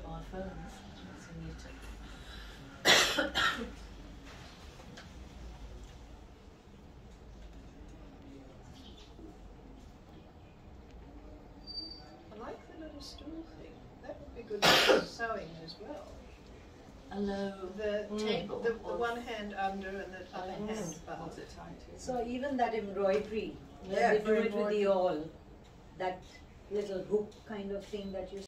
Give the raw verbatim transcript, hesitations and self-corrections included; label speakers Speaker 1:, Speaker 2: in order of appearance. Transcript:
Speaker 1: our phones. So we need to.
Speaker 2: I like the little stool thing. That would be good for sewing as well.
Speaker 1: A low
Speaker 2: The
Speaker 1: mm.
Speaker 2: table, the, the one hand under and the other
Speaker 1: yes.
Speaker 2: hand above.
Speaker 1: It
Speaker 3: so even that embroidery,
Speaker 2: Yeah,
Speaker 3: they do it with
Speaker 2: embroidery.
Speaker 3: the awl, that little hook kind of thing that you